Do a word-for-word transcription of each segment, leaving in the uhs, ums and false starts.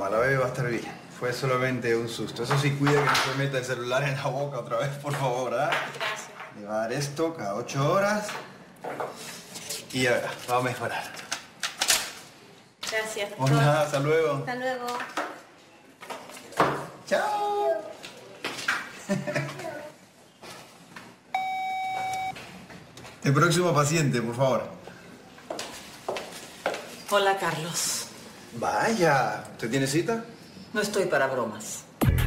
broma, la bebé va a estar bien. Fue solamente un susto. Eso sí, cuida que no se meta el celular en la boca otra vez, por favor, ¿ah? Gracias. Le va a dar esto cada ocho horas. Y ya verá, va a mejorar. Gracias, doctor. Por nada, hasta luego. Hasta luego. Chao. El próximo paciente, por favor. Hola, Carlos. Vaya, ¿usted tiene cita? No estoy para bromas.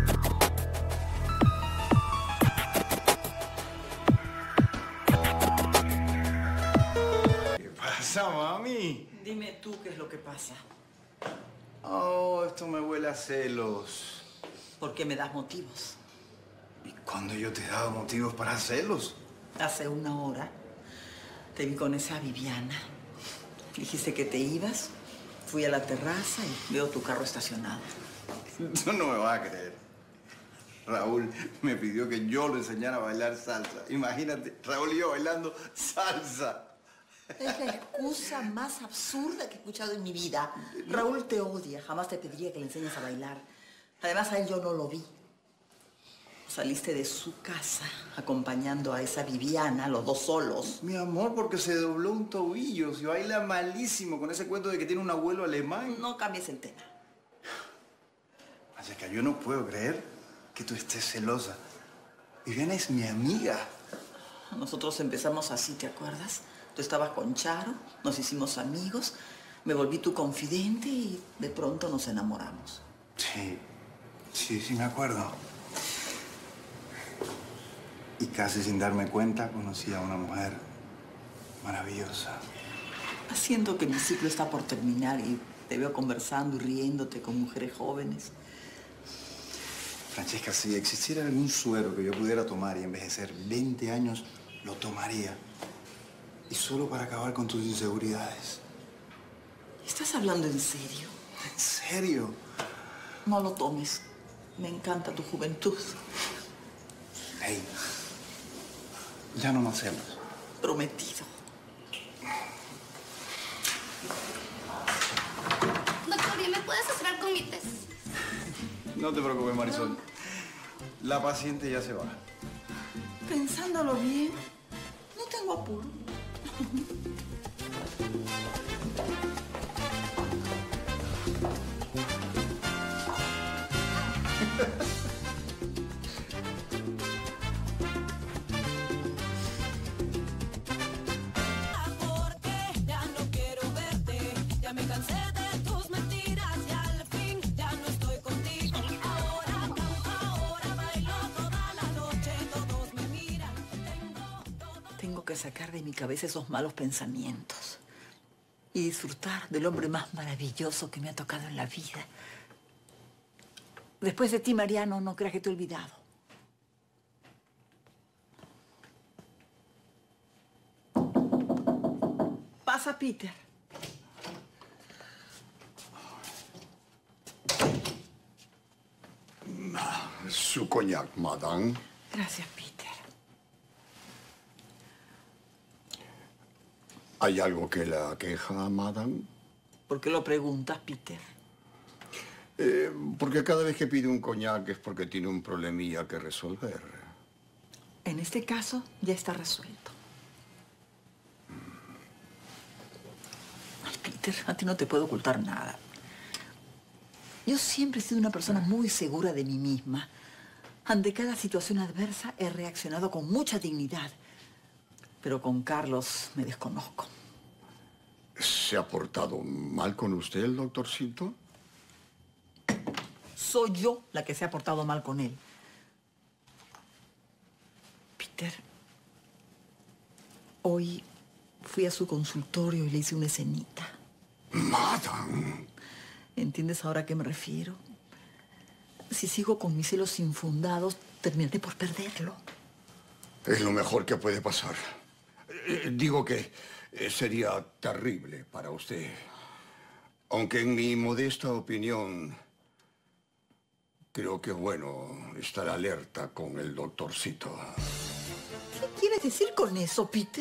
¿Qué pasa, mami? Dime tú qué es lo que pasa. Oh, esto me huele a celos. ¿Por qué me das motivos? ¿Y cuándo yo te he dado motivos para celos? Hace una hora te vi con esa Viviana. Dijiste que te ibas. Fui a la terraza y veo tu carro estacionado. Tú no me vas a creer. Raúl me pidió que yo le enseñara a bailar salsa. Imagínate, Raúl y yo bailando salsa. Es la excusa más absurda que he escuchado en mi vida. Raúl te odia. Jamás te pediría que le enseñes a bailar. Además, a él yo no lo vi. Saliste de su casa acompañando a esa Viviana, los dos solos. Mi amor, porque se dobló un tobillo. Se baila malísimo con ese cuento de que tiene un abuelo alemán. No cambies el tema. Francesca, yo no puedo creer que tú estés celosa. Viviana es mi amiga. Nosotros empezamos así, ¿te acuerdas? Tú estabas con Charo, nos hicimos amigos, me volví tu confidente y de pronto nos enamoramos. Sí, sí, sí me acuerdo. Y casi sin darme cuenta conocí a una mujer maravillosa. Siento que mi ciclo está por terminar y te veo conversando y riéndote con mujeres jóvenes. Francesca, si existiera algún suero que yo pudiera tomar y envejecer veinte años, lo tomaría. Y solo para acabar con tus inseguridades. ¿Estás hablando en serio? ¿En serio? No lo tomes. Me encanta tu juventud. Hey, ya no nos hacemos. Prometido. Doctor, ¿y me puedes asesorar con mi test? No te preocupes, Marisol. La paciente ya se va. Pensándolo bien, no tengo apuro. Tengo que sacar de mi cabeza esos malos pensamientos y disfrutar del hombre más maravilloso que me ha tocado en la vida. Después de ti, Mariano, no creas que te he olvidado. Pasa, Peter. Su coñac, madame. Gracias, Peter. ¿Hay algo que la aqueja, madame? ¿Por qué lo preguntas, Peter? Eh, porque cada vez que pide un coñac es porque tiene un problemilla que resolver. En este caso, ya está resuelto. Ay, Peter, a ti no te puedo ocultar nada. Yo siempre he sido una persona muy segura de mí misma. Ante cada situación adversa he reaccionado con mucha dignidad. Pero con Carlos me desconozco. ¿Se ha portado mal con usted el doctorcito? Soy yo la que se ha portado mal con él. Peter, hoy fui a su consultorio y le hice una escenita. Madame. ¿Entiendes ahora a qué me refiero? Si sigo con mis celos infundados, terminaré por perderlo. Es lo mejor que puede pasar. Eh, digo que eh, sería terrible para usted. Aunque en mi modesta opinión, creo que es bueno estar alerta con el doctorcito. ¿Qué quieres decir con eso, Peter?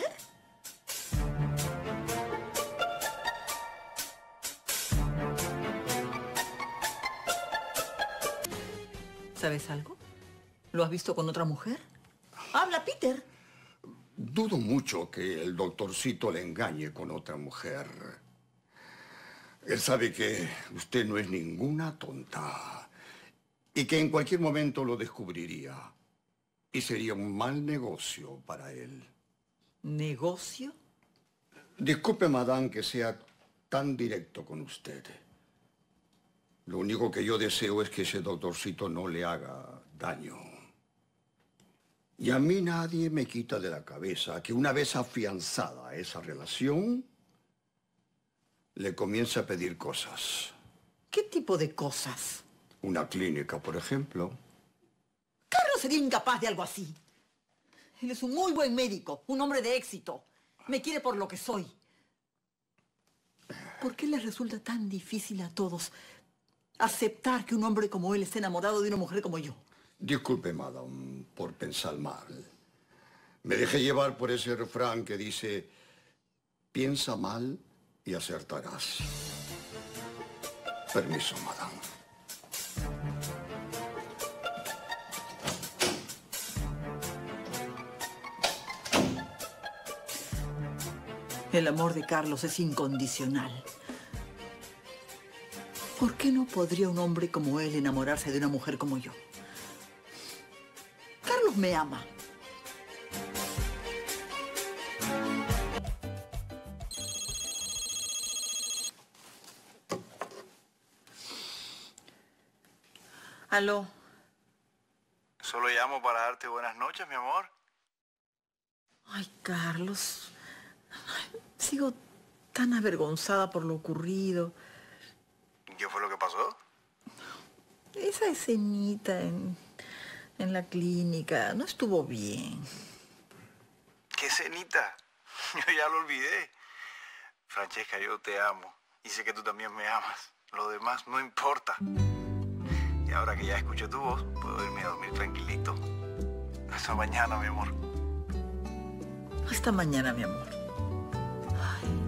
¿Sabes algo? ¿Lo has visto con otra mujer? ¡Habla, Peter! Dudo mucho que el doctorcito le engañe con otra mujer. Él sabe que usted no es ninguna tonta y que en cualquier momento lo descubriría. Y sería un mal negocio para él. ¿Negocio? Disculpe, madame, que sea tan directo con usted. Lo único que yo deseo es que ese doctorcito no le haga daño. Y a mí nadie me quita de la cabeza que una vez afianzada esa relación, le comience a pedir cosas. ¿Qué tipo de cosas? Una clínica, por ejemplo. Carlos sería incapaz de algo así. Él es un muy buen médico, un hombre de éxito. Me quiere por lo que soy. ¿Por qué les resulta tan difícil a todos aceptar que un hombre como él esté enamorado de una mujer como yo? Disculpe, madame, por pensar mal. Me dejé llevar por ese refrán que dice: piensa mal y acertarás. Permiso, madame. El amor de Carlos es incondicional. ¿Por qué no podría un hombre como él enamorarse de una mujer como yo? Carlos me ama. Aló. Solo llamo para darte buenas noches, mi amor. Ay, Carlos. Ay, sigo tan avergonzada por lo ocurrido. ¿Qué fue lo que pasó? Esa escenita en, en la clínica no estuvo bien. ¿Qué cenita? Yo ya lo olvidé. Francesca, yo te amo. Y sé que tú también me amas. Lo demás no importa. Y ahora que ya escuché tu voz, puedo irme a dormir tranquilito. Hasta mañana, mi amor. Hasta mañana, mi amor. Ay.